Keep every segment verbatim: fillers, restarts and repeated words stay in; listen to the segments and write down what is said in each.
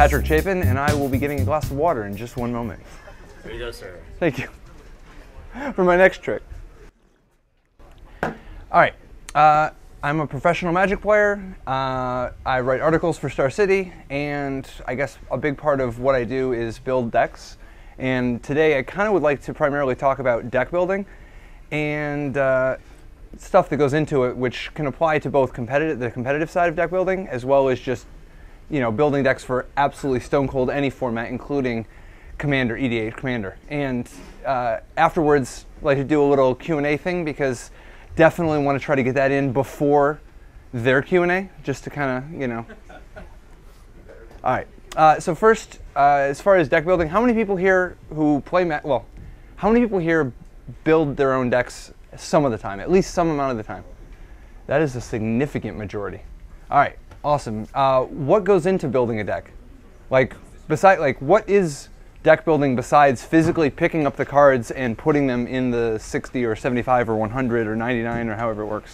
Patrick Chapin, and I will be getting a glass of water in just one moment. There you go, sir. Thank you. For my next trick. All right. Uh, I'm a professional Magic player. Uh, I write articles for Star City, and I guess a big part of what I do is build decks. And today I kind of would like to primarily talk about deck building and uh, stuff that goes into it, which can apply to both competitive, the competitive side of deck building, as well as just, you know, building decks for absolutely stone cold any format, including Commander, E D H Commander. And uh, afterwards, I'd like to do a little Q and A thing, because definitely want to try to get that in before their Q and A, just to kind of, you know. All right. Uh, so first, uh, as far as deck building, how many people here who play ma well, how many people here build their own decks some of the time, at least some amount of the time? That is a significant majority. All right, awesome. Uh, what goes into building a deck? Like, beside, like, what is deck building besides physically picking up the cards and putting them in the sixty or seventy-five or one hundred or ninety-nine or however it works?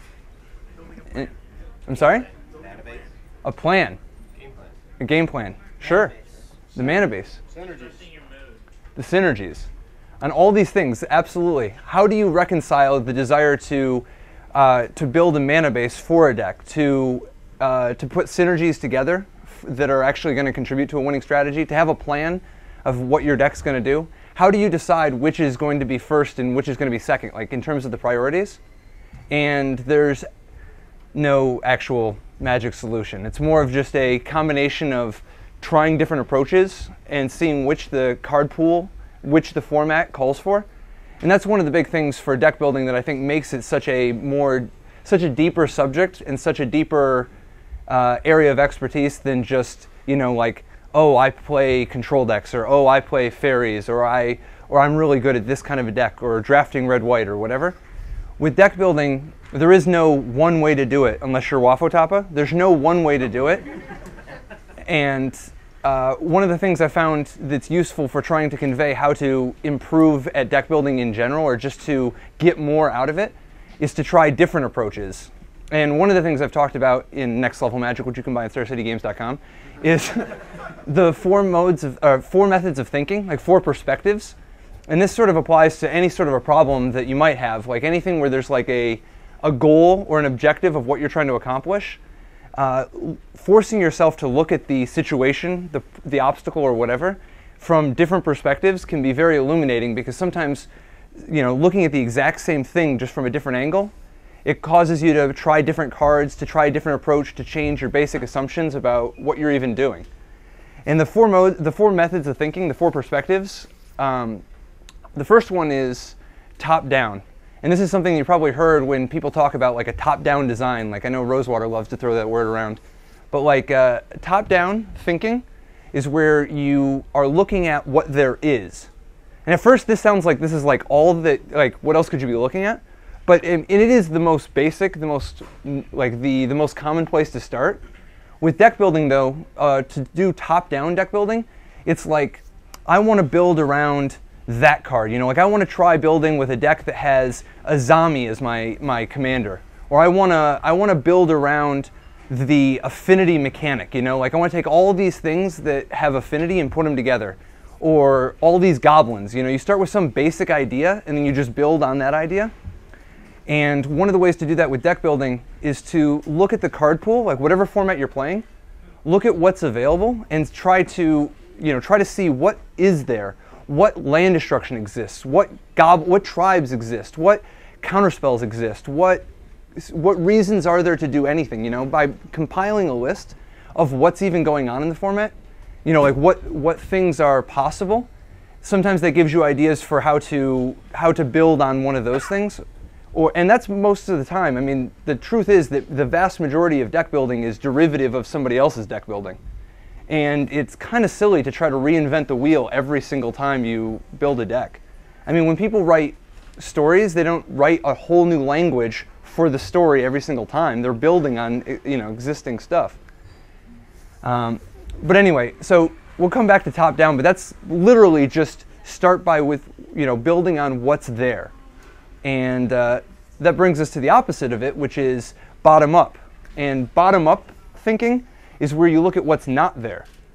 And, I'm sorry? A plan. A game plan. Sure. The mana base. Synergies. The synergies. On all these things, absolutely. How do you reconcile the desire to uh, to build a mana base for a deck, to uh, to put synergies together f that are actually going to contribute to a winning strategy, to have a plan of what your deck's going to do? How do you decide which is going to be first and which is going to be second, like in terms of the priorities? And there's no actual magic solution. It's more of just a combination of trying different approaches and seeing which the card pool, which the format calls for. And that's one of the big things for deck building that I think makes it such a more, such a deeper subject and such a deeper uh, area of expertise than just, you know, like, oh, I play control decks, or oh, I play fairies, or I, or I'm really good at this kind of a deck, or drafting red-white, or whatever. With deck building, there is no one way to do it unless you're Wafo-Tapa. There's no one way to do it. And uh, one of the things I found that's useful for trying to convey how to improve at deck building in general, or just to get more out of it, is to try different approaches. And one of the things I've talked about in Next Level Magic, which you can buy at star city games dot com, is the four modes of, uh, four methods of thinking, like four perspectives. And this sort of applies to any sort of a problem that you might have, like anything where there's like a, a goal or an objective of what you're trying to accomplish. Uh, forcing yourself to look at the situation, the, the obstacle or whatever, from different perspectives can be very illuminating, because sometimes, you know, looking at the exact same thing just from a different angle, it causes you to try different cards, to try a different approach, to change your basic assumptions about what you're even doing. And the four, mode, the four methods of thinking, the four perspectives, um, the first one is top-down. And this is something you probably heard when people talk about like a top-down design. Like, I know Rosewater loves to throw that word around. But like uh, top-down thinking is where you are looking at what there is. And at first this sounds like this is like all that, like what else could you be looking at? But it, it is the most basic, the most, like the, the most common place to start. With deck building though, uh, to do top-down deck building, it's like, I want to build around that card. You know, like I want to try building with a deck that has a Zami as my, my commander. Or I want to I want to build around the affinity mechanic, you know, like I want to take all these things that have affinity and put them together. Or all these goblins, you know, you start with some basic idea and then you just build on that idea. And one of the ways to do that with deck building is to look at the card pool, like whatever format you're playing, look at what's available and try to, you know, try to see what is there, what land destruction exists, what gob what tribes exist, what counterspells exist, what what reasons are there to do anything, you know, by compiling a list of what's even going on in the format, you know, like what what things are possible. Sometimes that gives you ideas for how to how to build on one of those things. Or, and that's most of the time. I mean, the truth is that the vast majority of deck building is derivative of somebody else's deck building. And it's kind of silly to try to reinvent the wheel every single time you build a deck. I mean, when people write stories, they don't write a whole new language for the story every single time. They're building on, you know, existing stuff. Um, but anyway, so we'll come back to top down, but that's literally just start by with, you know, building on what's there. And uh, that brings us to the opposite of it, which is bottom up. And bottom up thinking is where you look at what's not there.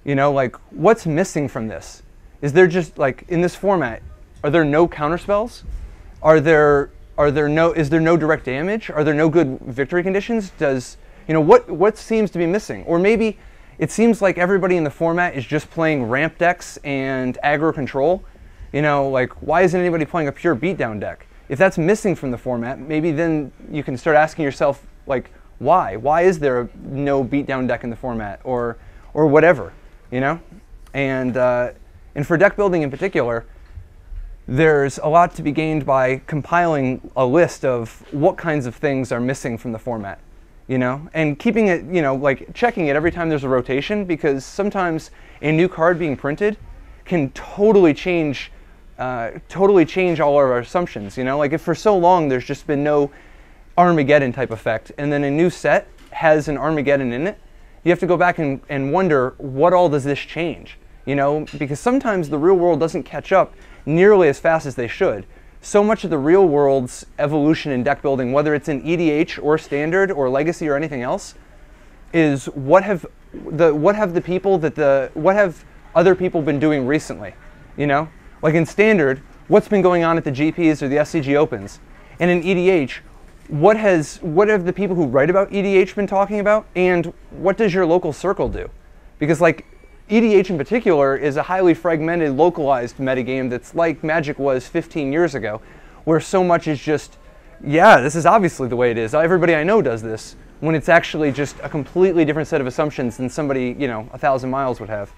You know, like, what's missing from this? Is there just, like, in this format, are there no counterspells? Are there, are there no, is there no direct damage? Are there no good victory conditions? Does, you know, what, what seems to be missing? Or maybe it seems like everybody in the format is just playing ramp decks and aggro control. You know, like, why isn't anybody playing a pure beatdown deck? If that's missing from the format, maybe then you can start asking yourself, like, why? Why is there no beatdown deck in the format? Or, or whatever, you know? And, uh, and for deck building in particular, there's a lot to be gained by compiling a list of what kinds of things are missing from the format, you know? And keeping it, you know, like checking it every time there's a rotation, because sometimes a new card being printed can totally change, uh, totally change all of our assumptions, you know? Like if for so long there's just been no Armageddon type effect, and then a new set has an Armageddon in it, you have to go back and, and wonder, what all does this change? You know, because sometimes the real world doesn't catch up nearly as fast as they should. So much of the real world's evolution in deck building, whether it's in E D H or Standard or Legacy or anything else, is what have the what have the people that the what have other people been doing recently? You know, like in Standard, what's been going on at the G Ps or the S C G Opens, and in E D H, what has what have the people who write about E D H been talking about, and what does your local circle do? Because like E D H in particular is a highly fragmented, localized metagame that's like Magic was fifteen years ago, where so much is just, yeah, this is obviously the way it is. Everybody I know does this, when it's actually just a completely different set of assumptions than somebody, you know, a thousand miles would have.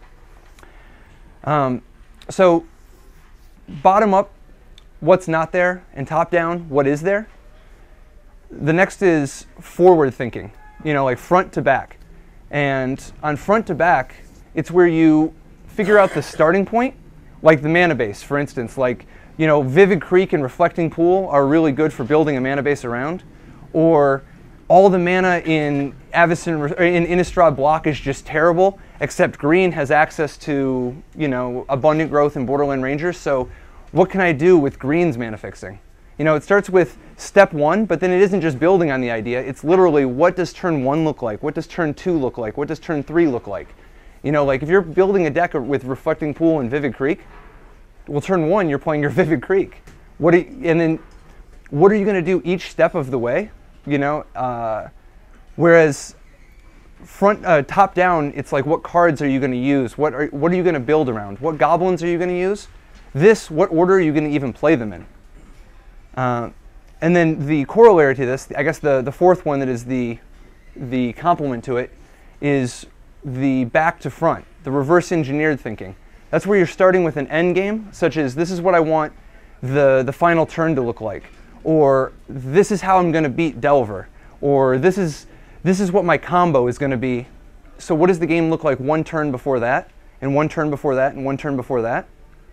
Um, so, bottom up, what's not there, and top down, what is there. The next is forward thinking, you know, like front to back. And on front to back, it's where you figure out the starting point, like the mana base, for instance. Like, you know, Vivid Creek and Reflecting Pool are really good for building a mana base around. Or all the mana in Avacyn, in Innistrad block is just terrible, except green has access to, you know, abundant growth in Borderland Rangers. So what can I do with green's mana fixing? You know, it starts with step one, but then it isn't just building on the idea. It's literally, what does turn one look like? What does turn two look like? What does turn three look like? You know, like if you're building a deck with Reflecting Pool and Vivid Creek, well, turn one, you're playing your Vivid Creek. What are you, and then what are you going to do each step of the way? You know, uh, whereas front, uh, top down, it's like, what cards are you going to use? What are, what are you going to build around? What goblins are you going to use? This, what order are you going to even play them in? Uh, and then the corollary to this, I guess the, the fourth one that is the, the complement to it, is the back to front, the reverse engineered thinking. That's where you're starting with an end game, such as, this is what I want the, the final turn to look like, or this is how I'm going to beat Delver, or this is, this is what my combo is going to be. So what does the game look like one turn before that, and one turn before that, and one turn before that?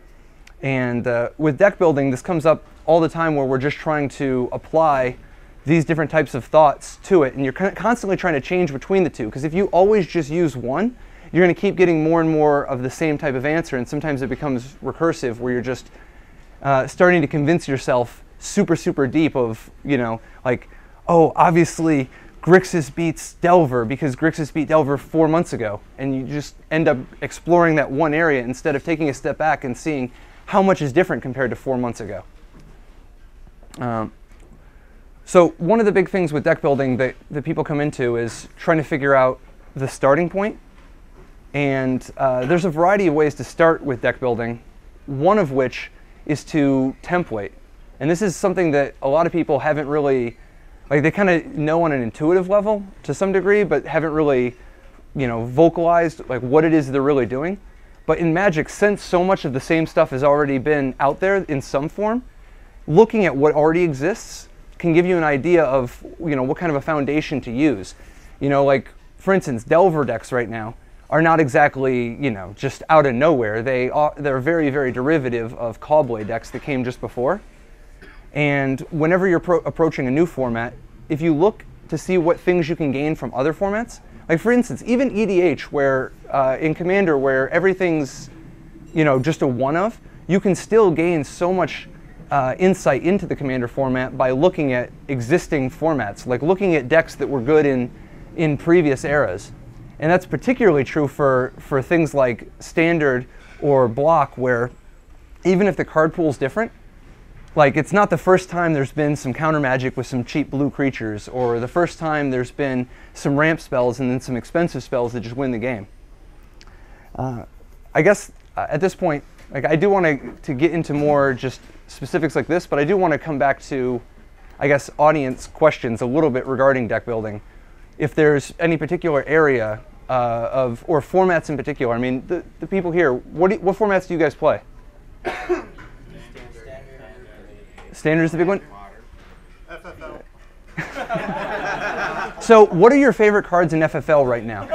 And uh, with deck building, this comes up all the time, where we're just trying to apply these different types of thoughts to it, and you're constantly trying to change between the two, because if you always just use one, you're going to keep getting more and more of the same type of answer, and sometimes it becomes recursive, where you're just uh, starting to convince yourself super, super deep of, you know, like, oh, obviously Grixis beats Delver because Grixis beat Delver four months ago, and you just end up exploring that one area instead of taking a step back and seeing how much is different compared to four months ago. Um, so one of the big things with deck building that, that people come into is trying to figure out the starting point. And uh, there's a variety of ways to start with deck building, one of which is to template. And this is something that a lot of people haven't really, like they kind of know on an intuitive level to some degree, but haven't really, you know, vocalized like what it is they're really doing. But in Magic, since so much of the same stuff has already been out there in some form, looking at what already exists can give you an idea of, you know, what kind of a foundation to use. You know, like, for instance, Delver decks right now are not exactly, you know, just out of nowhere. They are, they're very, very derivative of Callblade decks that came just before. And whenever you're pro approaching a new format, if you look to see what things you can gain from other formats, like for instance, even E D H, where uh, in Commander, where everything's, you know, just a one of, you can still gain so much uh, insight into the Commander format by looking at existing formats, like looking at decks that were good in in previous eras, And that's particularly true for, for things like standard or block, where even if the card pool is different, like it's not the first time there's been some counter magic with some cheap blue creatures, or the first time there's been some ramp spells and then some expensive spells that just win the game. Uh, I guess uh, at this point, like I do want to to get into more just specifics like this, but I do want to come back to, I guess, audience questions a little bit regarding deck building. If there's any particular area uh, of, or formats in particular. I mean, the, the people here, what, do, what formats do you guys play? Standard is the big one? F F L. So what are your favorite cards in F F L right now?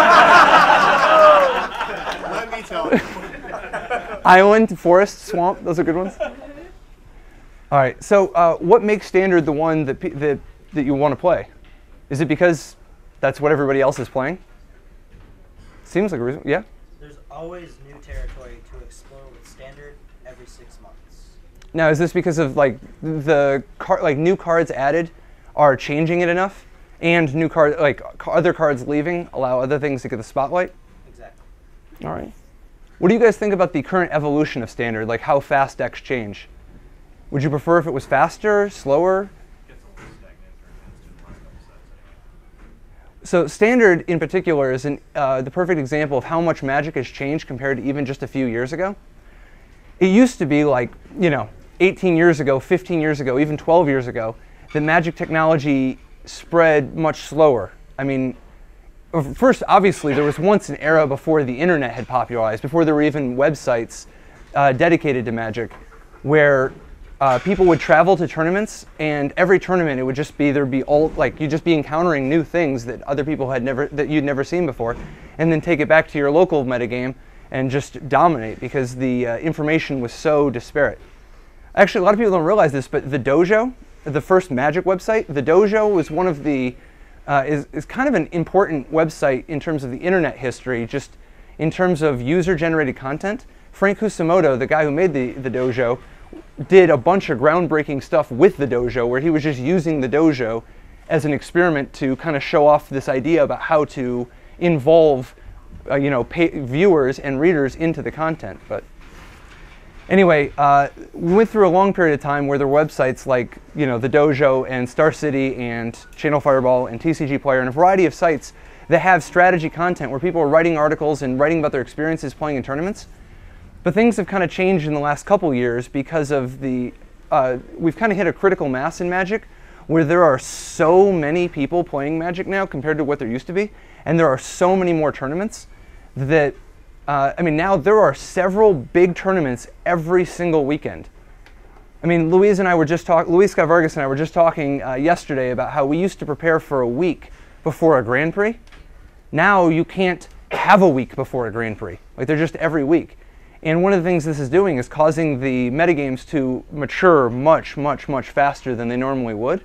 Let me tell you. Island, Forest, Swamp, those are good ones. All right, so uh, what makes Standard the one that, that, that you want to play? Is it because that's what everybody else is playing? Seems like a reason, yeah? There's always new territory to explore with Standard every six months. Now, is this because of like the car, like new cards added are changing it enough, and new card, like other cards leaving allow other things to get the spotlight? Exactly. All right. What do you guys think about the current evolution of Standard, like how fast decks change? Would you prefer if it was faster, slower? So Standard in particular is an, uh, the perfect example of how much Magic has changed compared to even just a few years ago. It used to be like, you know, eighteen years ago, fifteen years ago, even twelve years ago, that Magic technology spread much slower. I mean, first, obviously, there was once an era before the internet had popularized, before there were even websites uh, dedicated to Magic, where uh, people would travel to tournaments, and every tournament it would just be, there'd be all, like, you'd just be encountering new things that other people had never, that you'd never seen before, and then take it back to your local metagame and just dominate, because the uh, information was so disparate. Actually, a lot of people don't realize this, but the Dojo, the first Magic website, the Dojo was one of the, uh, is, is kind of an important website in terms of the internet history, just in terms of user-generated content. Frank Kusamoto, the guy who made the, the Dojo, did a bunch of groundbreaking stuff with the Dojo, where he was just using the Dojo as an experiment to kind of show off this idea about how to involve uh, you know, pay viewers and readers into the content. But anyway, uh, we went through a long period of time where there were websites like, you know, the Dojo and Star City and Channel Fireball and T C G Player and a variety of sites that have strategy content where people are writing articles and writing about their experiences playing in tournaments. But things have kind of changed in the last couple years because of the, uh, we've kind of hit a critical mass in Magic where there are so many people playing Magic now compared to what there used to be, and there are so many more tournaments that, uh, I mean, now there are several big tournaments every single weekend. I mean, Louise and I were just talking, Luis Scott Vargas and I were just talking uh, yesterday about how we used to prepare for a week before a Grand Prix. Now you can't have a week before a Grand Prix. Like, they're just every week. And one of the things this is doing is causing the metagames to mature much, much, much faster than they normally would.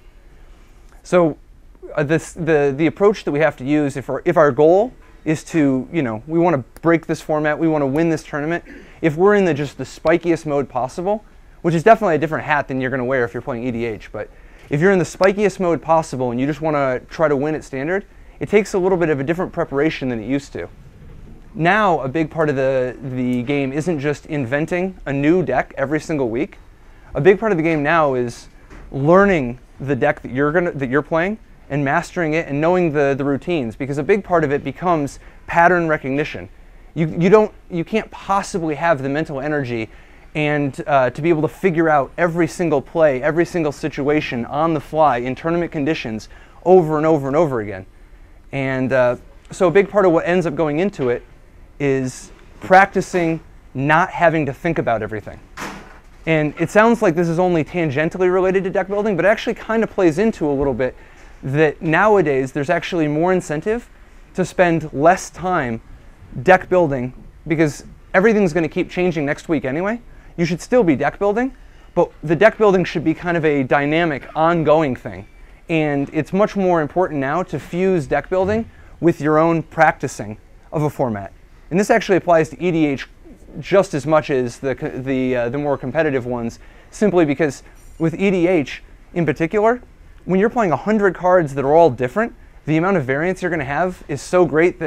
So uh, this, the, the approach that we have to use, if our, if our goal is to, you know, we want to break this format, we want to win this tournament, if we're in the just the spikiest mode possible, which is definitely a different hat than you're going to wear if you're playing E D H, but if you're in the spikiest mode possible and you just want to try to win at Standard, it takes a little bit of a different preparation than it used to. Now, a big part of the, the game isn't just inventing a new deck every single week. A big part of the game now is learning the deck that you're, gonna, that you're playing and mastering it and knowing the, the routines, because a big part of it becomes pattern recognition. You, you, don't, you can't possibly have the mental energy and uh, to be able to figure out every single play, every single situation on the fly in tournament conditions over and over and over again. And uh, so a big part of what ends up going into it is practicing not having to think about everything. And it sounds like this is only tangentially related to deck building, but it actually kind of plays into a little bit that nowadays there's actually more incentive to spend less time deck building, because everything's going to keep changing next week anyway. You should still be deck building, but the deck building should be kind of a dynamic, ongoing thing. And it's much more important now to fuse deck building with your own practicing of a format. And this actually applies to E D H just as much as the, the, uh, the more competitive ones, simply because with E D H in particular, when you're playing one hundred cards that are all different, the amount of variance you're going to have is so great that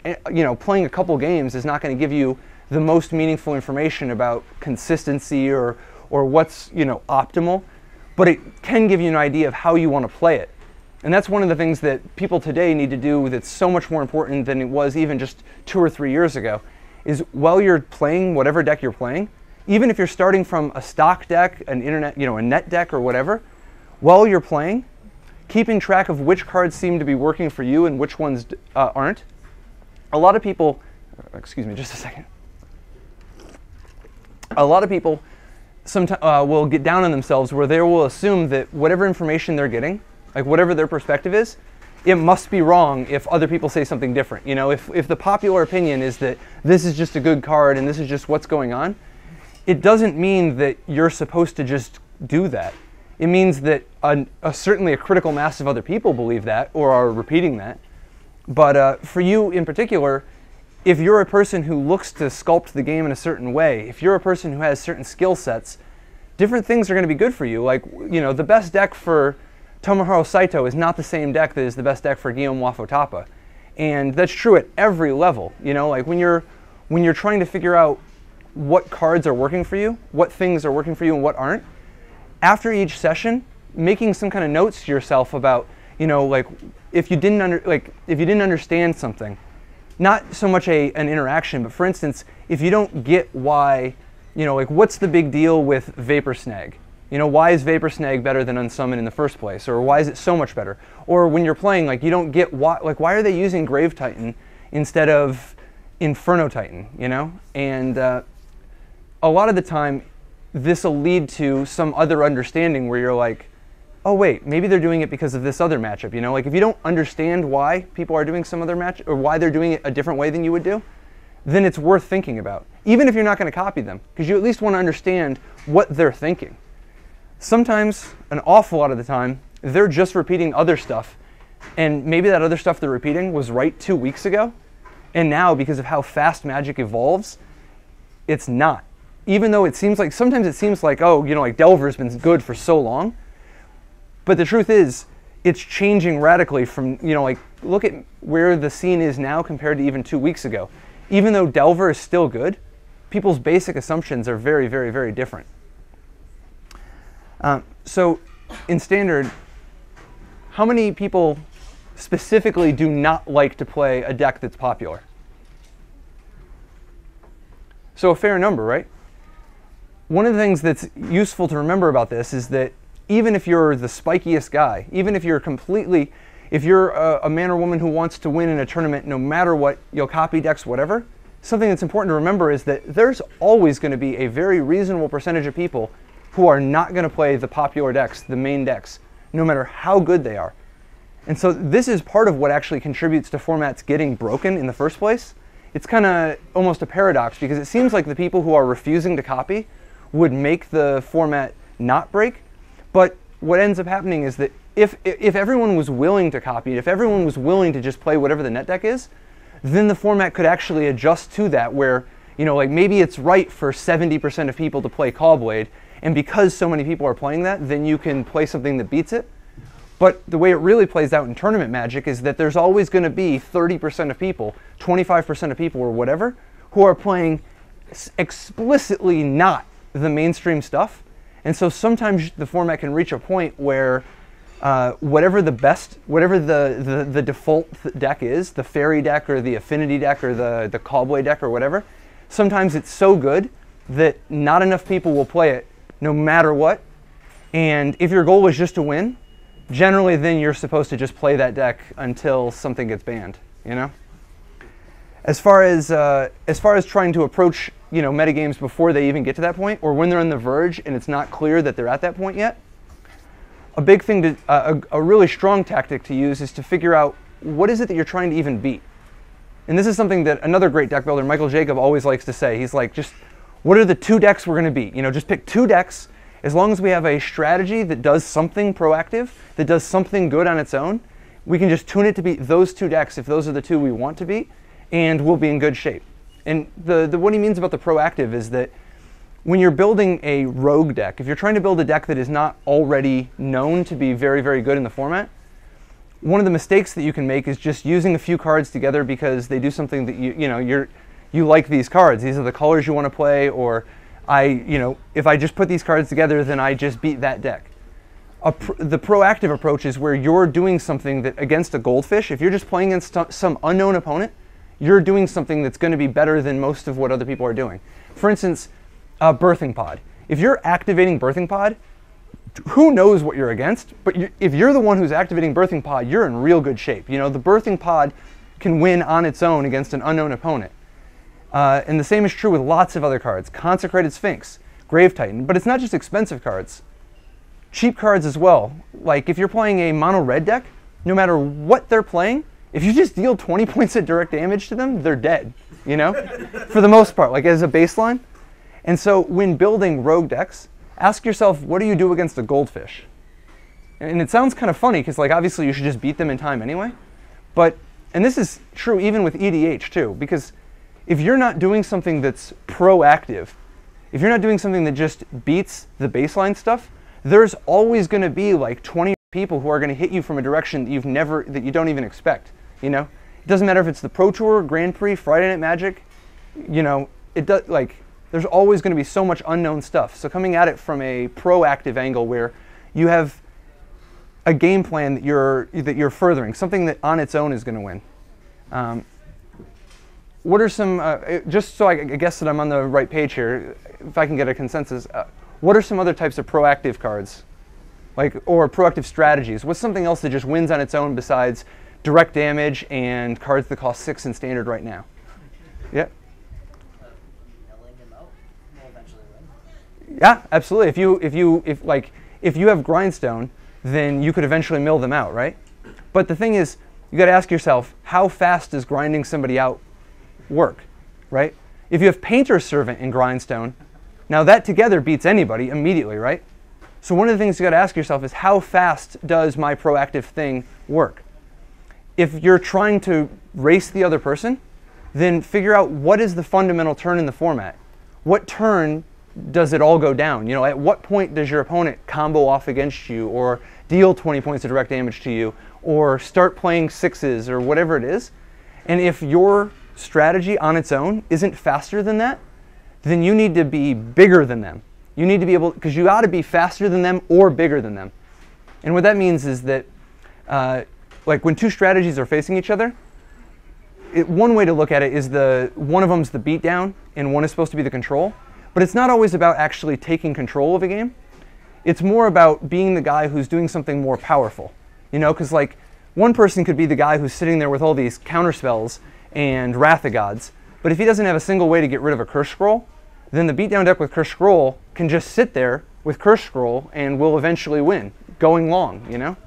eh, you know, playing a couple games is not going to give you the most meaningful information about consistency or or what's, you know, optimal, but it can give you an idea of how you want to play it. And that's one of the things that people today need to do that's so much more important than it was even just two or three years ago, is while you're playing whatever deck you're playing, even if you're starting from a stock deck, an internet, you know, a net deck or whatever, while you're playing, keeping track of which cards seem to be working for you and which ones uh, aren't. A lot of people, excuse me just a second. A lot of people sometimes uh, will get down on themselves where they will assume that whatever information they're getting, like whatever their perspective is, it must be wrong if other people say something different. You know, if, if the popular opinion is that this is just a good card and this is just what's going on, it doesn't mean that you're supposed to just do that. It means that a, a, certainly a critical mass of other people believe that or are repeating that. But uh, for you in particular, if you're a person who looks to sculpt the game in a certain way, if you're a person who has certain skill sets, different things are going to be good for you. Like, you know, the best deck for Tomohiro Saito is not the same deck that is the best deck for Guillaume Wafotapa. And that's true at every level. You know, like when you're, when you're trying to figure out what cards are working for you, what things are working for you and what aren't, after each session, making some kind of notes to yourself about, you know, like if you didn't under, like if you didn't understand something, not so much a an interaction, but for instance, if you don't get why, you know, like what's the big deal with Vapor Snag? You know, why is Vapor Snag better than Unsummon in the first place? Or why is it so much better? Or when you're playing, like you don't get why, like why are they using Grave Titan instead of Inferno Titan, you know? And uh, a lot of the time, this will lead to some other understanding where you're like, oh wait, maybe they're doing it because of this other matchup, you know? Like if you don't understand why people are doing some other match, or why they're doing it a different way than you would do, then it's worth thinking about. Even if you're not going to copy them, because you at least want to understand what they're thinking. Sometimes, an awful lot of the time, they're just repeating other stuff, and maybe that other stuff they're repeating was right two weeks ago, and now, because of how fast Magic evolves, it's not. Even though it seems like, sometimes it seems like, oh, you know, like Delver's been good for so long, but the truth is, it's changing radically from, you know, like, look at where the scene is now compared to even two weeks ago. Even though Delver is still good, people's basic assumptions are very, very, very different. Um, so, in Standard, how many people specifically do not like to play a deck that's popular? So a fair number, right? One of the things that's useful to remember about this is that even if you're the spikiest guy, even if you're completely, if you're a, a man or woman who wants to win in a tournament no matter what, you'll copy decks, whatever, something that's important to remember is that there's always going to be a very reasonable percentage of people who are not going to play the popular decks, the main decks, no matter how good they are. And so this is part of what actually contributes to formats getting broken in the first place. It's kind of almost a paradox because it seems like the people who are refusing to copy would make the format not break. But what ends up happening is that if, if everyone was willing to copy it, if everyone was willing to just play whatever the net deck is, then the format could actually adjust to that where, you know, like maybe it's right for seventy percent of people to play Callblade, and because so many people are playing that, then you can play something that beats it. But the way it really plays out in tournament Magic is that there's always going to be thirty percent of people, twenty-five percent of people or whatever, who are playing explicitly not the mainstream stuff. And so sometimes the format can reach a point where uh, whatever the best, whatever the, the, the default deck is, the Fairy deck or the Affinity deck or the, the Callblade deck or whatever, sometimes it's so good that not enough people will play it no matter what. And if your goal is just to win, generally then you're supposed to just play that deck until something gets banned, you know? As far as, uh, as far as trying to approach, you know, metagames before they even get to that point, or when they're on the verge and it's not clear that they're at that point yet, a big thing, to, uh, a, a really strong tactic to use is to figure out what is it that you're trying to even beat. And this is something that another great deck builder, Michael Jacob, always likes to say. He's like, just, what are the two decks we're going to beat? You know, just pick two decks. As long as we have a strategy that does something proactive, that does something good on its own, we can just tune it to beat those two decks if those are the two we want to beat, and we'll be in good shape. And the, the, what he means about the proactive is that when you're building a rogue deck, if you're trying to build a deck that is not already known to be very, very good in the format, one of the mistakes that you can make is just using a few cards together because they do something that you you know you're you like these cards. These are the colors you want to play, or I you know if I just put these cards together, then I just beat that deck. A pr the proactive approach is where you're doing something that against a goldfish. If you're just playing against some unknown opponent, you're doing something that's going to be better than most of what other people are doing. For instance, a birthing pod. If you're activating birthing pod, who knows what you're against? But you, if you're the one who's activating birthing pod, you're in real good shape. You know, the birthing pod can win on its own against an unknown opponent. Uh, and the same is true with lots of other cards. Consecrated Sphinx, Grave Titan. But it's not just expensive cards. Cheap cards as well. Like if you're playing a mono red deck, no matter what they're playing, if you just deal twenty points of direct damage to them, they're dead, you know, for the most part, like as a baseline. And so when building rogue decks, ask yourself, what do you do against a goldfish? And it sounds kind of funny because like obviously you should just beat them in time anyway. But, and this is true even with E D H too, because if you're not doing something that's proactive, if you're not doing something that just beats the baseline stuff, there's always going to be like twenty people who are going to hit you from a direction that you've never, that you don't even expect. You know, it doesn't matter if it's the Pro Tour, Grand Prix, Friday Night Magic. You know, it does like there's always going to be so much unknown stuff. So coming at it from a proactive angle where you have a game plan that you're that you're furthering, something that on its own is going to win. Um, what are some uh, just so I guess that I'm on the right page here, if I can get a consensus? Uh, what are some other types of proactive cards, like or proactive strategies? What's something else that just wins on its own besides direct damage and cards that cost six in standard right now? Yeah. Milling them out will eventually win. Yeah, absolutely. If you if you if like if you have grindstone, then you could eventually mill them out, right? But the thing is, you got to ask yourself, how fast does grinding somebody out work, right? If you have Painter's Servant in grindstone, now that together beats anybody immediately, right? So one of the things you got to ask yourself is, how fast does my proactive thing work? If you're trying to race the other person, then figure out what is the fundamental turn in the format. What turn does it all go down? You know, at what point does your opponent combo off against you, or deal twenty points of direct damage to you, or start playing sixes, or whatever it is? And if your strategy on its own isn't faster than that, then you need to be bigger than them. You need to be able, because you ought to be faster than them or bigger than them. And what that means is that uh, like when two strategies are facing each other, it, one way to look at it is the one of them's the beatdown and one is supposed to be the control. But it's not always about actually taking control of a game. It's more about being the guy who's doing something more powerful. You know, because like one person could be the guy who's sitting there with all these counter spells and Wrath of Gods. But if he doesn't have a single way to get rid of a Curse Scroll, then the beatdown deck with Curse Scroll can just sit there with Curse Scroll and will eventually win, going long, you know?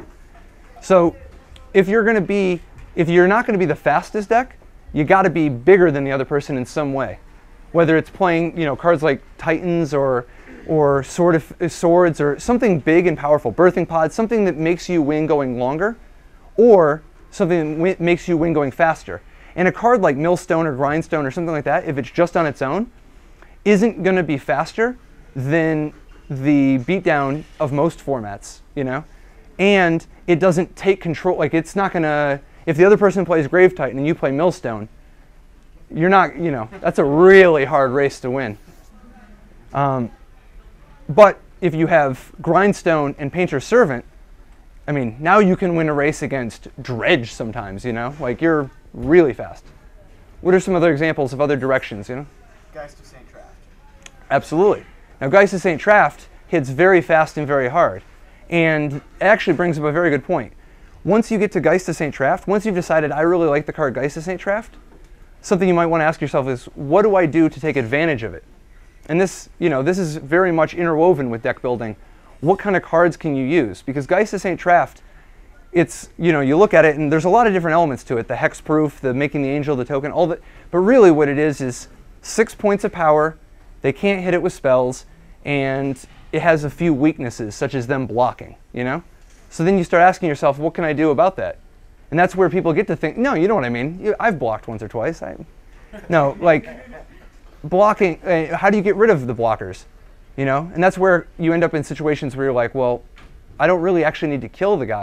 So if you're going to be, if you're not going to be the fastest deck, you got to be bigger than the other person in some way. Whether it's playing, you know, cards like Titans or or Sword of Swords or something big and powerful, Birthing Pod, something that makes you win going longer, or something that makes you win going faster. And a card like Millstone or Grindstone or something like that, if it's just on its own, isn't going to be faster than the beatdown of most formats, you know? And it doesn't take control, like it's not going to, if the other person plays Grave Titan and you play Millstone, you're not, you know, that's a really hard race to win. Um, but if you have Grindstone and Painter's Servant, I mean, now you can win a race against Dredge sometimes, you know? Like, you're really fast. What are some other examples of other directions, you know? Geist of Saint Traft. Absolutely. Now, Geist of Saint Traft hits very fast and very hard. And it actually brings up a very good point. Once you get to Geist of Saint Traft, once you've decided, I really like the card Geist of Saint Traft, something you might want to ask yourself is, what do I do to take advantage of it? And this, you know, this is very much interwoven with deck building. What kind of cards can you use? Because Geist of Saint Traft, it's, you know, you look at it and there's a lot of different elements to it. The hexproof, the making the angel, the token, all that. But really what it is is six points of power. They can't hit it with spells, and it has a few weaknesses, such as them blocking, you know? So then you start asking yourself, what can I do about that? And that's where people get to think, no, you know what I mean. You, I've blocked once or twice. I, no, like blocking, uh, how do you get rid of the blockers? You know, and that's where you end up in situations where you're like, well, I don't really actually need to kill the guy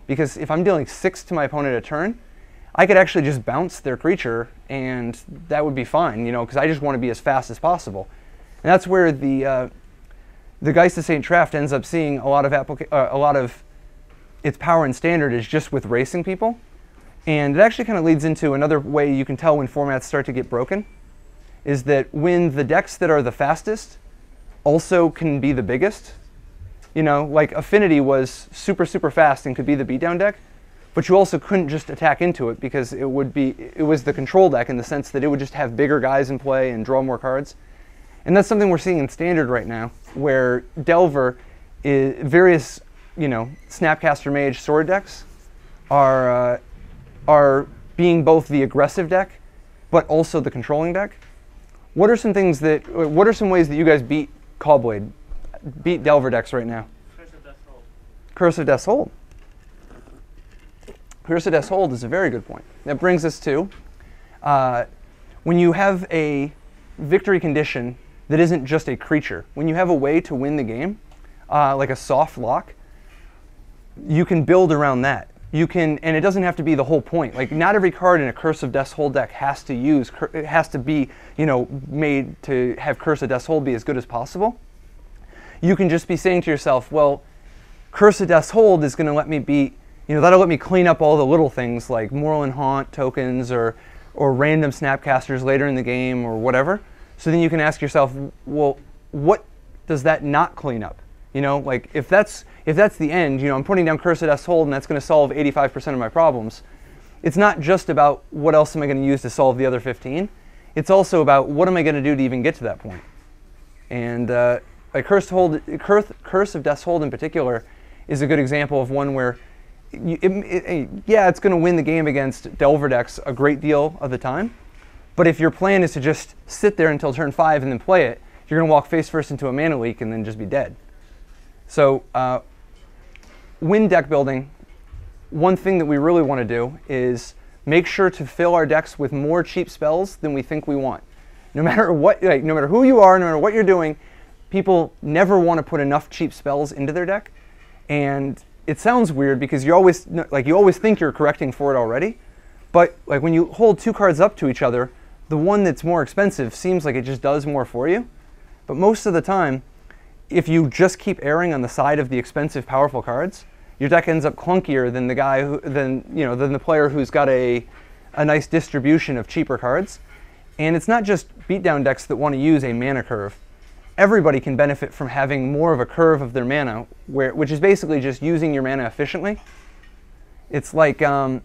because if I'm dealing six to my opponent a turn, I could actually just bounce their creature, and that would be fine, you know, because I just want to be as fast as possible. And that's where the uh, the Geist of Saint Traft ends up seeing a lot of applica- uh, a lot of its power in Standard is just with racing people, and it actually kind of leads into another way you can tell when formats start to get broken, is that when the decks that are the fastest also can be the biggest. You know, like Affinity was super super fast and could be the beatdown deck, but you also couldn't just attack into it because it would be it was the control deck in the sense that it would just have bigger guys in play and draw more cards. And that's something we're seeing in Standard right now, where Delver is various, you know, Snapcaster Mage sword decks are uh, are being both the aggressive deck, but also the controlling deck. What are some things that? What are some ways that you guys beat Callblade, beat Delver decks right now? Curse of Death's Hold. Curse of Death's Hold. Curse of Death's Hold is a very good point. That brings us to uh, when you have a victory condition that isn't just a creature. When you have a way to win the game, uh, like a soft lock, you can build around that. You can, and it doesn't have to be the whole point. Like, not every card in a Curse of Death's Hold deck has to use, it has to be, you know, made to have Curse of Death's Hold be as good as possible. You can just be saying to yourself, well, Curse of Death's Hold is going to let me beat, you know, that'll let me clean up all the little things like Moral and Haunt tokens or, or random Snapcasters later in the game or whatever. So then you can ask yourself, well, what does that not clean up? You know, like if that's if that's the end, you know, I'm putting down Curse of Death's Hold and that's going to solve eighty-five percent of my problems. It's not just about what else am I going to use to solve the other fifteen. It's also about what am I going to do to even get to that point. And uh, like Curse, Hold, Curse, Curse of Death's Hold in particular is a good example of one where, you, it, it, yeah, it's going to win the game against Delver decks a great deal of the time. But if your plan is to just sit there until turn five and then play it, you're going to walk face first into a mana leak and then just be dead. So uh, when deck building, one thing that we really want to do is make sure to fill our decks with more cheap spells than we think we want. No matter what, like, no matter who you are, no matter what you're doing, people never want to put enough cheap spells into their deck. And it sounds weird because you always like you always think you're correcting for it already, but like when you hold two cards up to each other, the one that's more expensive seems like it just does more for you. But most of the time, if you just keep erring on the side of the expensive, powerful cards, your deck ends up clunkier than the guy who, than you know, than the player who's got a, a nice distribution of cheaper cards. And it's not just beatdown decks that want to use a mana curve. Everybody can benefit from having more of a curve of their mana, where, which is basically just using your mana efficiently. It's like um,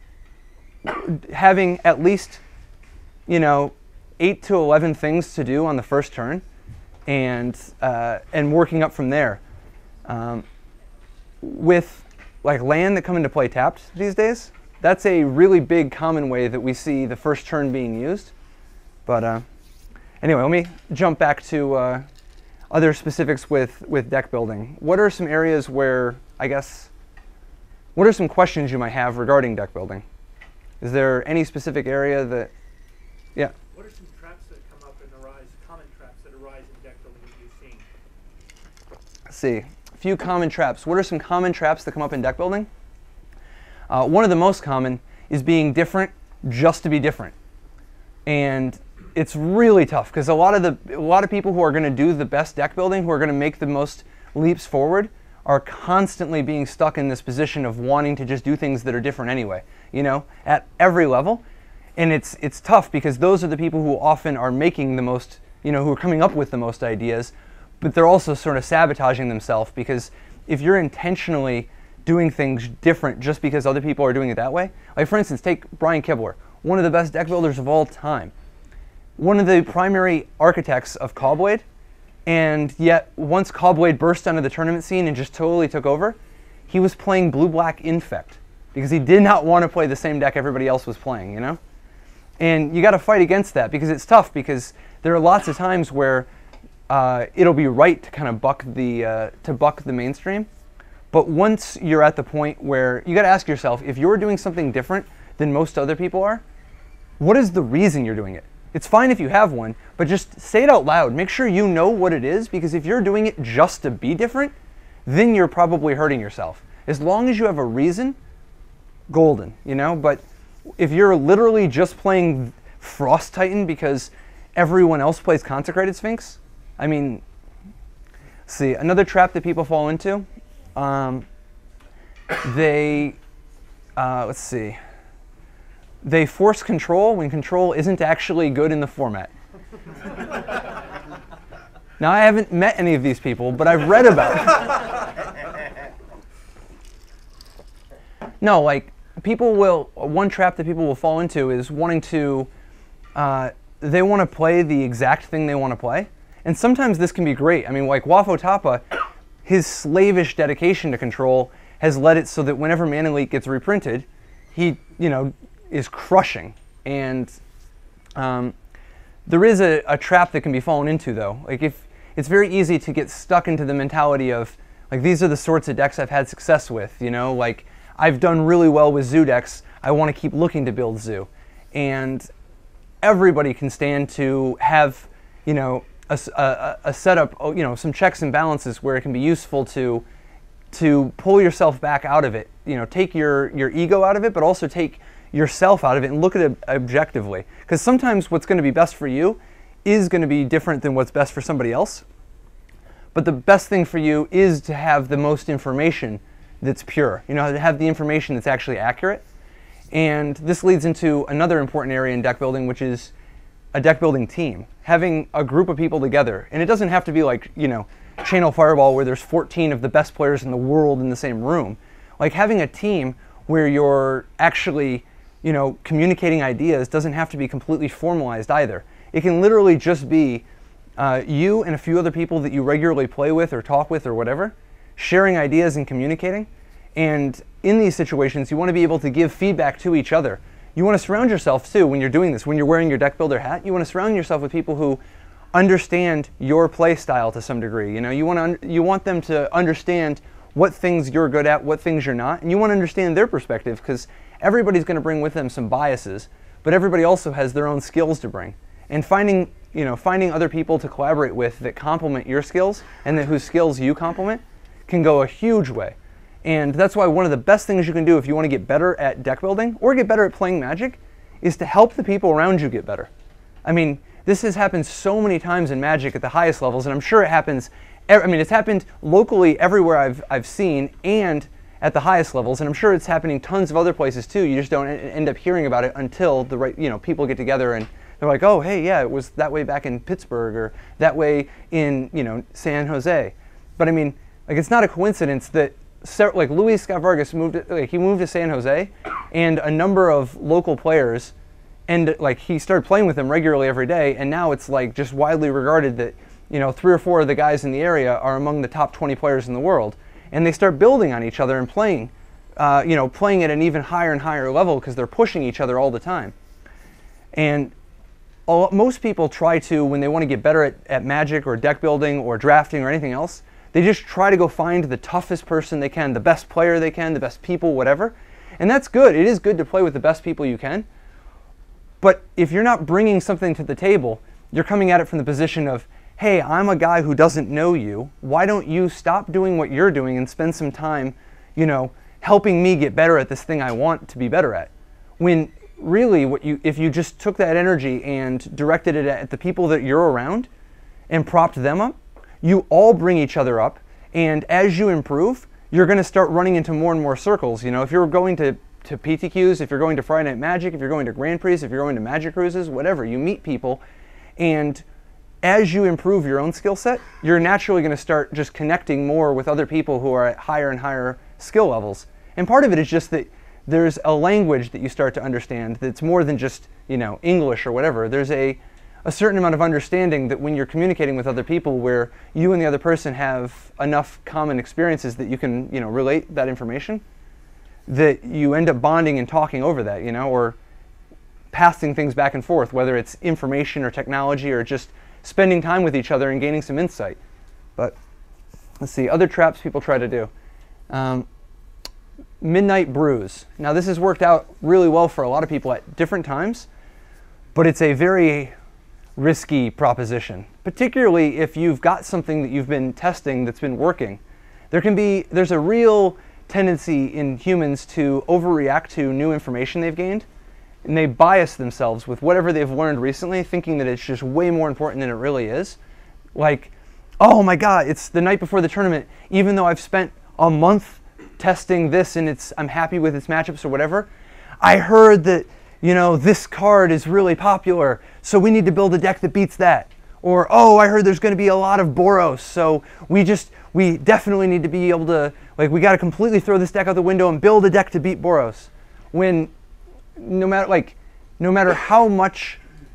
having at least, you know, eight to eleven things to do on the first turn, and uh, and working up from there. Um, with like land that come into play tapped these days, that's a really big common way that we see the first turn being used. But uh, anyway, let me jump back to uh, other specifics with with deck building. What are some areas where, I guess, what are some questions you might have regarding deck building? Is there any specific area that, yeah? What are some traps that come up and arise, common traps that arise in deck building that you've seen? Let's see, a few common traps. What are some common traps that come up in deck building? Uh, one of the most common is being different just to be different. And it's really tough because a lot of the a lot of people who are going to do the best deck building, who are going to make the most leaps forward, are constantly being stuck in this position of wanting to just do things that are different anyway, you know, at every level. And it's it's tough because those are the people who often are making the most, you know, who are coming up with the most ideas, but they're also sort of sabotaging themselves because if you're intentionally doing things different just because other people are doing it that way, like for instance, take Brian Kibler, one of the best deck builders of all time, one of the primary architects of Callblade, and yet once Callblade burst onto the tournament scene and just totally took over, he was playing blue-black Infect because he did not want to play the same deck everybody else was playing, you know? And you got to fight against that because it's tough because there are lots of times where uh, it'll be right to kind of buck the uh, to buck the mainstream, but once you're at the point where you got to ask yourself, if you're doing something different than most other people are, what is the reason you're doing it? It's fine if you have one, but just say it out loud. Make sure you know what it is, because if you're doing it just to be different, then you're probably hurting yourself. As long as you have a reason, golden, you know? But if you're literally just playing Frost Titan because everyone else plays Consecrated Sphinx, I mean, see, another trap that people fall into, um, they, uh, let's see, they force control when control isn't actually good in the format. Now, I haven't met any of these people, but I've read about it. No, like, people will, one trap that people will fall into is wanting to, uh, they want to play the exact thing they want to play. And sometimes this can be great. I mean, like Wafo Tapa, his slavish dedication to control has led it so that whenever Mana Leak gets reprinted, he, you know, is crushing. And um, there is a, a trap that can be fallen into, though. Like, if it's very easy to get stuck into the mentality of, like, these are the sorts of decks I've had success with, you know, like, I've done really well with Zoo decks, I want to keep looking to build Zoo. And everybody can stand to have, you know, a, a, a setup, you know, some checks and balances where it can be useful to to pull yourself back out of it. You know, take your, your ego out of it, but also take yourself out of it and look at it objectively. Because sometimes what's going to be best for you is going to be different than what's best for somebody else. But the best thing for you is to have the most information that's pure. You know, to have the information that's actually accurate. And this leads into another important area in deck building, which is a deck building team. Having a group of people together. And it doesn't have to be like, you know, Channel Fireball where there's fourteen of the best players in the world in the same room. Like having a team where you're actually, you know, communicating ideas doesn't have to be completely formalized either. It can literally just be uh, you and a few other people that you regularly play with or talk with or whatever, sharing ideas and communicating. And in these situations, you want to be able to give feedback to each other. You want to surround yourself, too, when you're doing this, when you're wearing your deck builder hat, you want to surround yourself with people who understand your play style to some degree. You know, you want to, you want them to understand what things you're good at, what things you're not, and you want to understand their perspective, because everybody's going to bring with them some biases, but everybody also has their own skills to bring. And finding, you know, finding other people to collaborate with that complement your skills and that whose skills you complement can go a huge way. And that's why one of the best things you can do if you want to get better at deck building or get better at playing Magic is to help the people around you get better. I mean, this has happened so many times in Magic at the highest levels, and I'm sure it happens, I mean, it's happened locally everywhere I've, I've seen and at the highest levels, and I'm sure it's happening tons of other places too. You just don't end up hearing about it until the right, you know, people get together and they're like, oh, hey, yeah, it was that way back in Pittsburgh or that way in, you know, San Jose. But I mean, like, it's not a coincidence that like Luis Scott Vargas moved, like he moved to San Jose, and a number of local players, and like he started playing with them regularly every day, and now it's like just widely regarded that, you know, three or four of the guys in the area are among the top twenty players in the world, and they start building on each other and playing, uh, you know, playing at an even higher and higher level because they're pushing each other all the time. And all, most people try to, when they want to get better at, at Magic or deck building or drafting or anything else, they just try to go find the toughest person they can, the best player they can, the best people, whatever. And that's good. It is good to play with the best people you can. But if you're not bringing something to the table, you're coming at it from the position of, hey, I'm a guy who doesn't know you. Why don't you stop doing what you're doing and spend some time, you know, helping me get better at this thing I want to be better at? When really, what you, if you just took that energy and directed it at the people that you're around and propped them up, you all bring each other up, and as you improve, you're going to start running into more and more circles. You know, if you're going to, to P T Qs, if you're going to Friday Night Magic, if you're going to Grand Prix, if you're going to Magic Cruises, whatever, you meet people, and as you improve your own skill set, you're naturally going to start just connecting more with other people who are at higher and higher skill levels. And part of it is just that there's a language that you start to understand that's more than just, you know, English or whatever. There's a a certain amount of understanding that when you're communicating with other people where you and the other person have enough common experiences that you can, you know, relate that information, that you end up bonding and talking over that, you know, or passing things back and forth, whether it's information or technology or just spending time with each other and gaining some insight. But let's see, other traps people try to do. Um, midnight brews. Now this has worked out really well for a lot of people at different times, but it's a very risky proposition, particularly if you've got something that you've been testing that's been working. There can be, there's a real tendency in humans to overreact to new information they've gained, and they bias themselves with whatever they've learned recently, thinking that it's just way more important than it really is. Like, oh my God, it's the night before the tournament, even though I've spent a month testing this and it's I'm happy with its matchups or whatever, I heard that, you know, this card is really popular, so we need to build a deck that beats that. Or, oh, I heard there's going to be a lot of Boros, so we just, we definitely need to be able to, like, we got to completely throw this deck out the window and build a deck to beat Boros. When no matter, like, no matter how much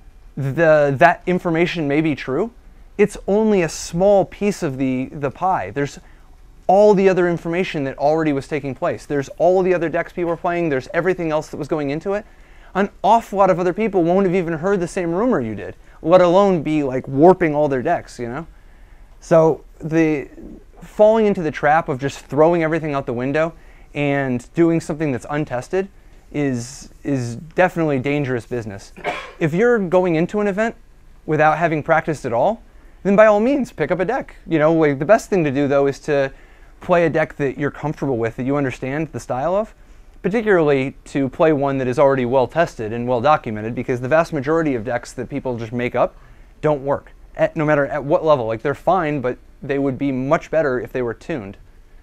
the that information may be true, it's only a small piece of the, the pie. There's all the other information that already was taking place. There's all the other decks people were playing. There's everything else that was going into it. An awful lot of other people won't have even heard the same rumor you did, let alone be like warping all their decks, you know? So the falling into the trap of just throwing everything out the window and doing something that's untested is, is definitely dangerous business. If you're going into an event without having practiced at all, then by all means, pick up a deck. You know, like, the best thing to do, though, is to play a deck that you're comfortable with, that you understand the style of, particularly to play one that is already well tested and well documented, because the vast majority of decks that people just make up don't work, at, no matter at what level. Like, they're fine, but they would be much better if they were tuned.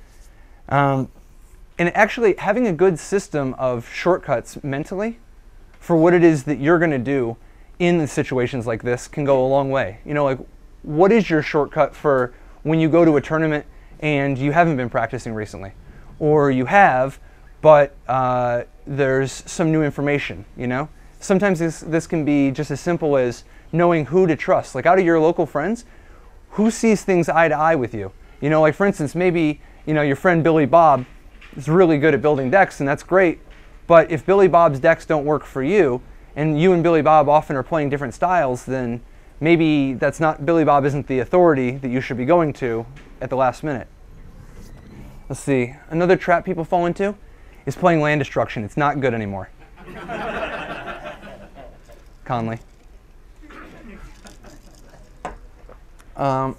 Um, and actually, having a good system of shortcuts mentally for what it is that you're going to do in situations like this can go a long way. You know, like, what is your shortcut for when you go to a tournament and you haven't been practicing recently? Or you have, but uh, there's some new information, you know? Sometimes this, this can be just as simple as knowing who to trust. Like, out of your local friends, who sees things eye to eye with you? You know, like, for instance, maybe, you know, your friend Billy Bob is really good at building decks, and that's great. But if Billy Bob's decks don't work for you, and you and Billy Bob often are playing different styles, then maybe that's not, Billy Bob isn't the authority that you should be going to at the last minute. Let's see, another trap people fall into is playing land destruction. It's not good anymore. Conley. Um,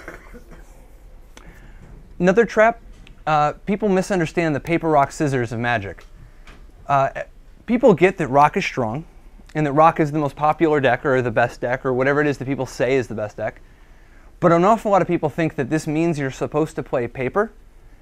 another trap, uh, people misunderstand the paper, rock, scissors of Magic. Uh, people get that rock is strong, and that rock is the most popular deck, or the best deck, or whatever it is that people say is the best deck. But an awful lot of people think that this means you're supposed to play paper,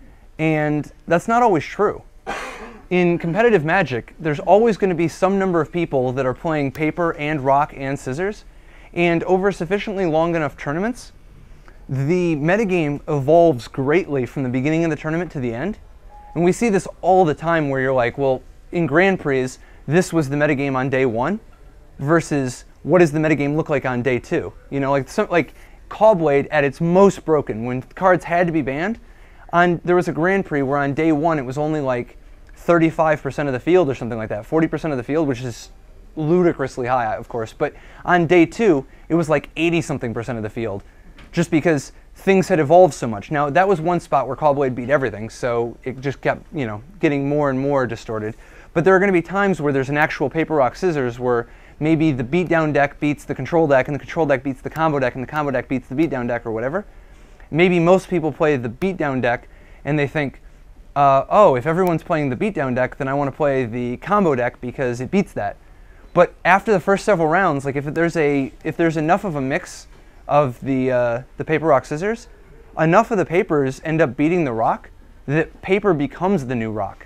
and that's not always true. In competitive Magic, there's always going to be some number of people that are playing paper and rock and scissors, and over sufficiently long enough tournaments, the metagame evolves greatly from the beginning of the tournament to the end. And we see this all the time where you're like, well, in Grand Prix, this was the metagame on day one versus what does the metagame look like on day two? You know, like some, like Cawblade at its most broken, when cards had to be banned, on there was a Grand Prix where on day one it was only like thirty-five percent of the field or something like that, forty percent of the field, which is ludicrously high, of course. But on day two, it was like eighty something percent of the field, just because things had evolved so much. Now, that was one spot where Cawblade beat everything, so it just kept, you know, getting more and more distorted. But there are going to be times where there's an actual paper, rock, scissors where maybe the beatdown deck beats the control deck, and the control deck beats the combo deck, and the combo deck beats the beatdown deck, or whatever. Maybe most people play the beatdown deck, and they think, uh, oh, if everyone's playing the beatdown deck, then I want to play the combo deck because it beats that. But after the first several rounds, like if there's a if there's enough of a mix of the uh, the paper, rock, scissors, enough of the papers end up beating the rock that paper becomes the new rock.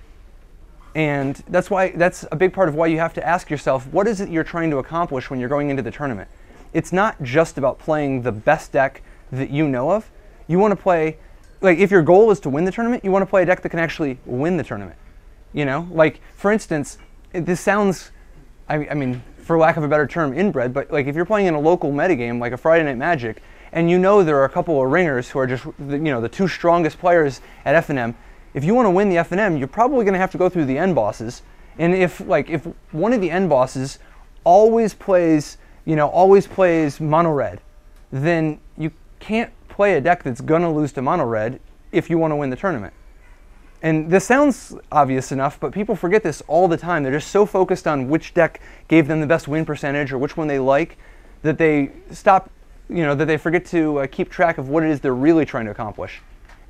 And that's why that's a big part of why you have to ask yourself, what is it you're trying to accomplish when you're going into the tournament? It's not just about playing the best deck that you know of. You want to play, like, if your goal is to win the tournament, you want to play a deck that can actually win the tournament. You know, like, for instance, it, this sounds, I, I mean, for lack of a better term, inbred, but like if you're playing in a local metagame, like a Friday Night Magic, and you know there are a couple of ringers who are just, you know, the two strongest players at F N M, if you want to win the F N M, you're probably going to have to go through the end bosses. And if, like, if one of the end bosses always plays, you know, always plays mono red, then you can't play a deck that's going to lose to mono red if you want to win the tournament. And this sounds obvious enough, but people forget this all the time. They're just so focused on which deck gave them the best win percentage or which one they like that they stop, you know, that they forget to uh, keep track of what it is they're really trying to accomplish.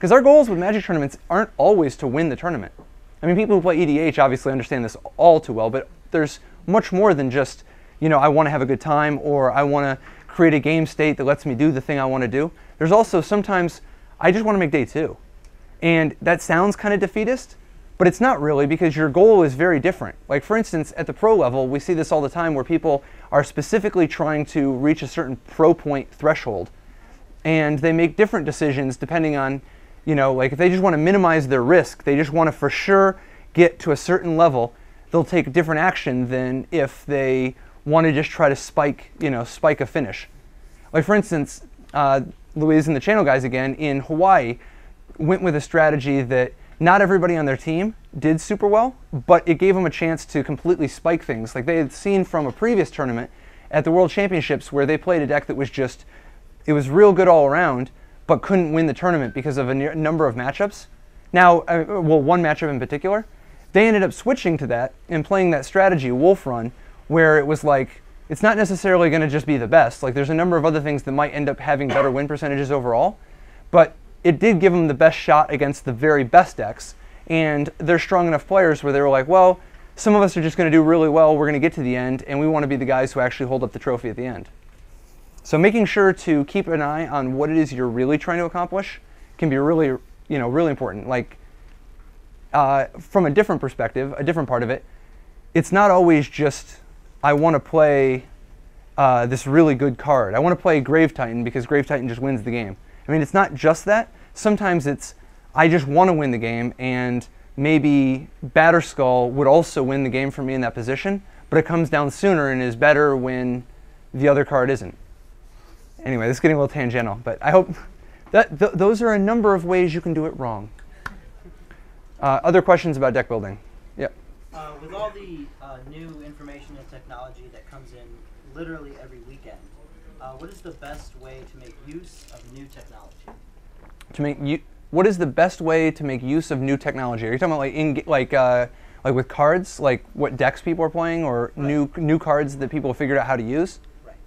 Because our goals with Magic tournaments aren't always to win the tournament. I mean, people who play E D H obviously understand this all too well, but there's much more than just, you know, I want to have a good time, or I want to create a game state that lets me do the thing I want to do. There's also sometimes I just want to make day two. And that sounds kind of defeatist, but it's not really, because your goal is very different. Like, for instance, at the pro level, we see this all the time where people are specifically trying to reach a certain pro point threshold. And they make different decisions depending on, you know, like if they just want to minimize their risk, they just want to for sure get to a certain level, they'll take different action than if they want to just try to spike, you know, spike a finish. Like, for instance, uh, Louise and the channel guys again in Hawaii went with a strategy that not everybody on their team did super well, but it gave them a chance to completely spike things. Like they had seen from a previous tournament at the World Championships where they played a deck that was just, it was real good all around, but couldn't win the tournament because of a n number of matchups. Now, uh, well, one matchup in particular, they ended up switching to that and playing that strategy, Wolf Run, where it was like, it's not necessarily going to just be the best. Like there's a number of other things that might end up having better win percentages overall, but it did give them the best shot against the very best decks. And they're strong enough players where they were like, well, some of us are just going to do really well, we're going to get to the end, and we want to be the guys who actually hold up the trophy at the end. So making sure to keep an eye on what it is you're really trying to accomplish can be really, you know, really important. Like, uh, from a different perspective, a different part of it, it's not always just, I want to play uh, this really good card. I want to play Grave Titan because Grave Titan just wins the game. I mean, it's not just that. Sometimes it's, I just want to win the game, and maybe Batterskull would also win the game for me in that position, but it comes down sooner and is better when the other card isn't. Anyway, this is getting a little tangential, but I hope that th those are a number of ways you can do it wrong. Uh, other questions about deck building? Yep. Uh, with all the uh, new information and technology that comes in literally every weekend, uh, what is the best way to make use of new technology? To make you, what is the best way to make use of new technology? Are you talking about like in like uh, like with cards, like what decks people are playing, or right. new new cards that people have figured out how to use?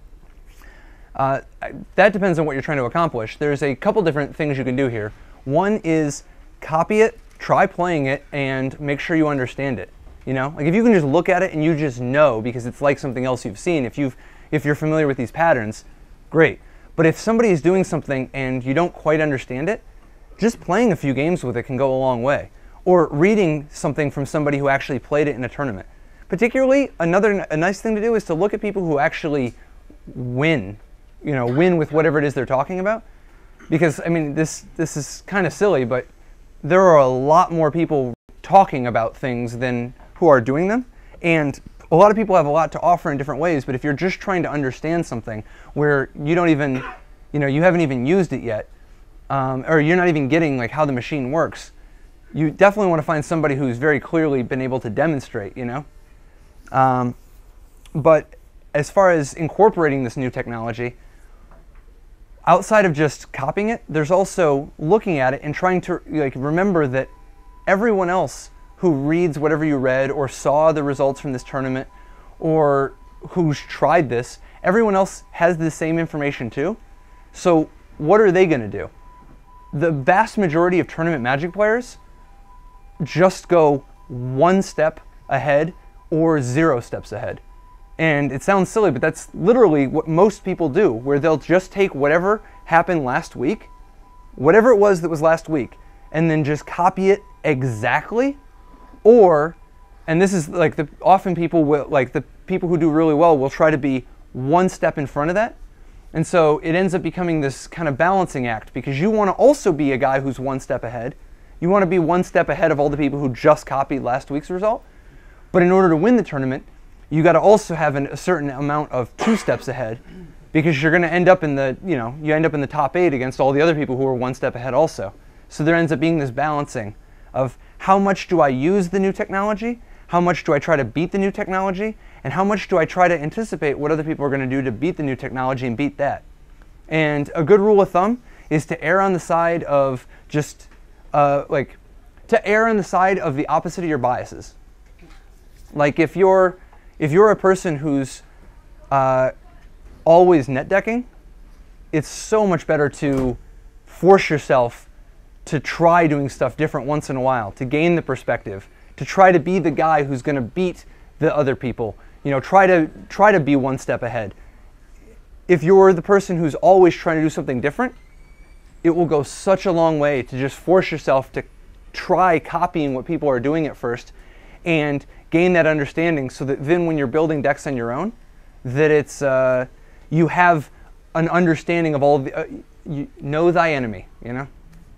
Uh, that depends on what you're trying to accomplish. There's a couple different things you can do here. One is copy it, try playing it, and make sure you understand it. You know, like if you can just look at it and you just know because it's like something else you've seen. If you've, if you're familiar with these patterns, great. But if somebody is doing something and you don't quite understand it, just playing a few games with it can go a long way. Or reading something from somebody who actually played it in a tournament. Particularly, another a nice thing to do is to look at people who actually win. You know, win with whatever it is they're talking about. Because, I mean, this, this is kind of silly, but there are a lot more people talking about things than who are doing them. And a lot of people have a lot to offer in different ways, but if you're just trying to understand something where you don't even, you know, you haven't even used it yet, um, or you're not even getting like how the machine works, you definitely want to find somebody who's very clearly been able to demonstrate, you know. Um, but as far as incorporating this new technology, outside of just copying it, there's also looking at it and trying to like remember that everyone else who reads whatever you read or saw the results from this tournament or who's tried this, everyone else has the same information too. So what are they going to do? The vast majority of tournament Magic players just go one step ahead or zero steps ahead. And it sounds silly, but that's literally what most people do, where they'll just take whatever happened last week, whatever it was that was last week, and then just copy it exactly. Or, and this is like the often people will, like the people who do really well will try to be one step in front of that. And so it ends up becoming this kind of balancing act because you want to also be a guy who's one step ahead. You want to be one step ahead of all the people who just copied last week's result. But in order to win the tournament, you got to also have an, a certain amount of two steps ahead because you're going to end up in the, you know, you end up in the top eight against all the other people who are one step ahead also. So there ends up being this balancing of how much do I use the new technology, how much do I try to beat the new technology, and how much do I try to anticipate what other people are going to do to beat the new technology and beat that. And a good rule of thumb is to err on the side of just, uh, like, to err on the side of the opposite of your biases. Like if you're, If you're a person who's uh, always net decking, it's so much better to force yourself to try doing stuff different once in a while, to gain the perspective, to try to be the guy who's going to beat the other people. You know, try to try to be one step ahead. If you're the person who's always trying to do something different, it will go such a long way to just force yourself to try copying what people are doing at first and gain that understanding, so that then when you're building decks on your own, that it's uh, you have an understanding of all the uh, you know thy enemy, you know.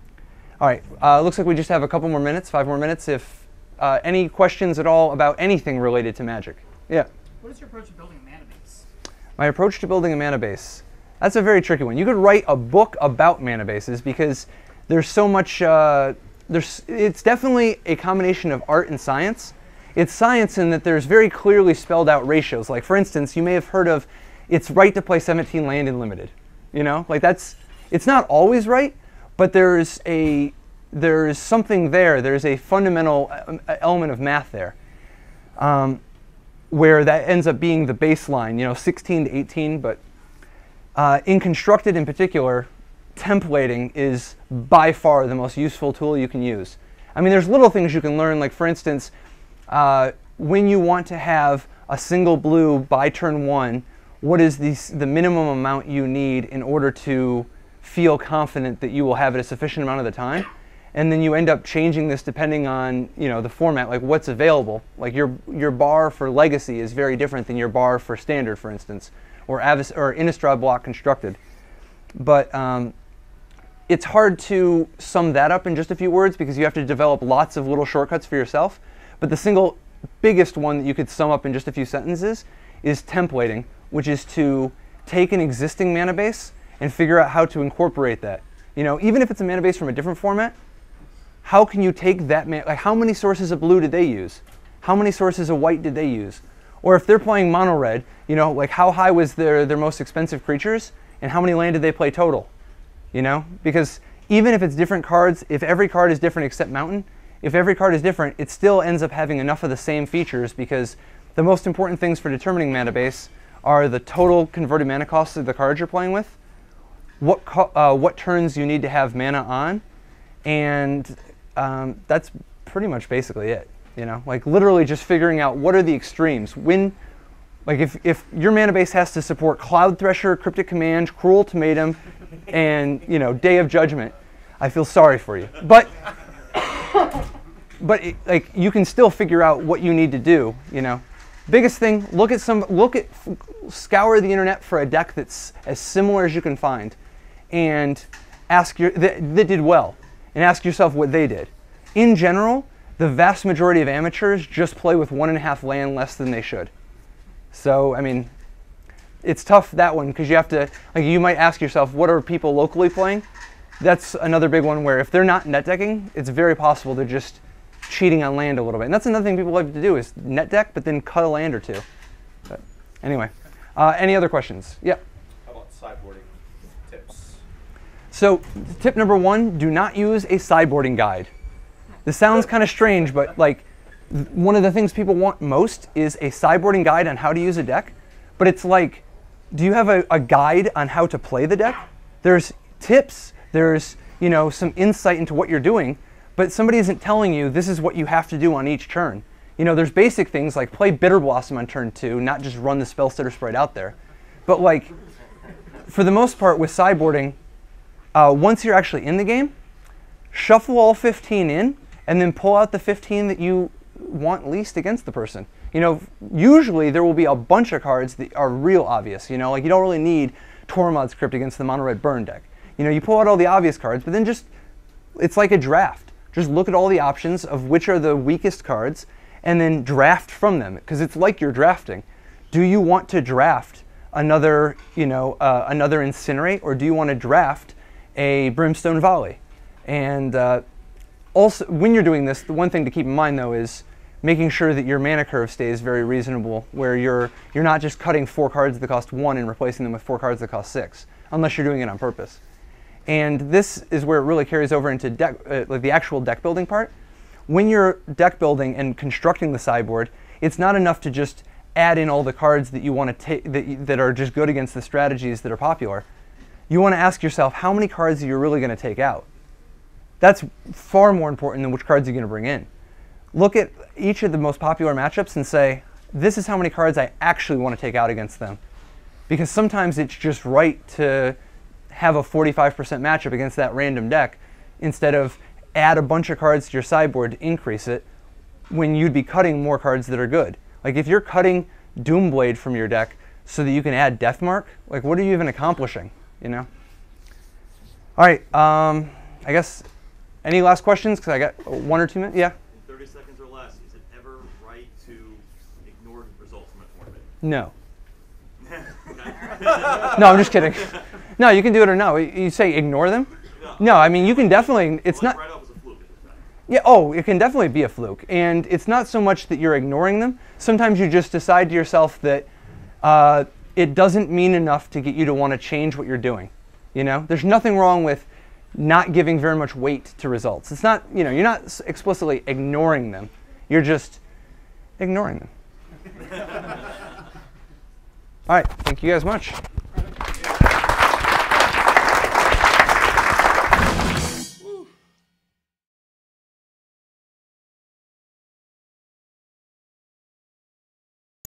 All right, uh, looks like we just have a couple more minutes, five more minutes. If uh, any questions at all about anything related to Magic. Yeah. What is your approach to building a mana base? My approach to building a mana base. That's a very tricky one. You could write a book about mana bases, because there's so much, uh, there's, it's definitely a combination of art and science. It's science in that there's very clearly spelled out ratios. Like, for instance, you may have heard of, it's right to play seventeen land in limited. You know, like that's, it's not always right, but there's a, there's something there. There's a fundamental element of math there. Um, where that ends up being the baseline, you know, sixteen to eighteen, but uh, in Constructed in particular, templating is by far the most useful tool you can use. I mean, there's little things you can learn, like for instance, uh, when you want to have a single blue by turn one, what is the, the minimum amount you need in order to feel confident that you will have it a sufficient amount of the time? And then you end up changing this depending on, you know, the format, like what's available. Like your your bar for Legacy is very different than your bar for Standard, for instance, or Avis or Innistrad block Constructed. But um, it's hard to sum that up in just a few words, because you have to develop lots of little shortcuts for yourself. But the single biggest one that you could sum up in just a few sentences is templating, which is to take an existing mana base and figure out how to incorporate that. You know, even if it's a mana base from a different format, how can you take that, man like how many sources of blue did they use? How many sources of white did they use? Or if they're playing mono red, you know, like how high was their, their most expensive creatures, and how many land did they play total? You know, because even if it's different cards, if every card is different except mountain, if every card is different, it still ends up having enough of the same features, because the most important things for determining mana base are the total converted mana costs of the cards you're playing with, what, uh, what turns you need to have mana on, and um, that's pretty much basically it. You know, like literally just figuring out what are the extremes. When, like if, if your mana base has to support Cloud Thresher, Cryptic Command, Cruel Ultimatum, and you know, Day of Judgment, I feel sorry for you. But but it, like you can still figure out what you need to do. You know, biggest thing, look at some, look at, scour the internet for a deck that's as similar as you can find, and ask your that, that did well, and ask yourself what they did. In general, the vast majority of amateurs just play with one and a half land less than they should. So, I mean, it's tough, that one, because you have to, like, you might ask yourself, what are people locally playing? That's another big one where if they're not net decking, it's very possible they're just cheating on land a little bit. And that's another thing people like to do is net deck, but then cut a land or two. But anyway, uh, any other questions? Yeah? How about sideboarding tips? So, tip number one, do not use a sideboarding guide. This sounds kind of strange, but like one of the things people want most is a sideboarding guide on how to use a deck. But it's like, do you have a, a guide on how to play the deck? There's tips, there's you know some insight into what you're doing, but somebody isn't telling you this is what you have to do on each turn. You know, there's basic things like play Bitter Blossom on turn two, not just run the Spellstutter Sprite out there. But like, for the most part with sideboarding, uh, once you're actually in the game, shuffle all fifteen in, and then pull out the fifteen that you want least against the person. You know, usually there will be a bunch of cards that are real obvious. You know, like you don't really need Tormod's Crypt against the mono red burn deck. You know, you pull out all the obvious cards, but then just, it's like a draft. Just look at all the options of which are the weakest cards, and then draft from them, because it's like you're drafting. Do you want to draft another, you know, uh, another Incinerate, or do you want to draft a Brimstone Volley? And uh, also, when you're doing this, the one thing to keep in mind though is making sure that your mana curve stays very reasonable, where you're you're not just cutting four cards that cost one and replacing them with four cards that cost six, unless you're doing it on purpose. And this is where it really carries over into deck, uh, like the actual deck building part. When you're deck building and constructing the sideboard, it's not enough to just add in all the cards that you want to take that that are just good against the strategies that are popular. You want to ask yourself, how many cards are you really going to take out? That's far more important than which cards you're going to bring in. Look at each of the most popular matchups and say, this is how many cards I actually want to take out against them. Because sometimes it's just right to have a forty-five percent matchup against that random deck instead of add a bunch of cards to your sideboard to increase it when you'd be cutting more cards that are good. Like if you're cutting Doomblade from your deck so that you can add Deathmark, like what are you even accomplishing, you know? All right, um, I guess, any last questions? Because I got one or two minutes, yeah? In thirty seconds or less, is it ever right to ignore the results from a tournament? No. No, I'm just kidding. No, you can do it or no. You say ignore them? No, No, I mean, you can definitely, it's well, not. right off as a fluke at this time. Yeah, oh, it can definitely be a fluke. And it's not so much that you're ignoring them. Sometimes you just decide to yourself that uh, it doesn't mean enough to get you to want to change what you're doing. You know, there's nothing wrong with not giving very much weight to results. It's not, you know, you're not s- explicitly ignoring them. You're just ignoring them. All right, thank you guys much.